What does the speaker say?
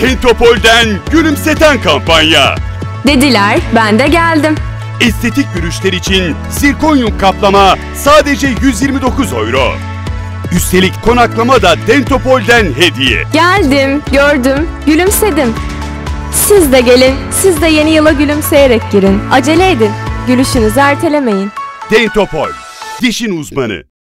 Dentopol'den gülümseten kampanya. Dediler, ben de geldim. Estetik gülüşler için zirkonyum kaplama sadece 129 euro. Üstelik konaklama da Dentopol'den hediye. Geldim, gördüm, gülümsedim. Siz de gelin, siz de yeni yıla gülümseyerek girin. Acele edin, gülüşünüzü ertelemeyin. Dentopol, dişin uzmanı.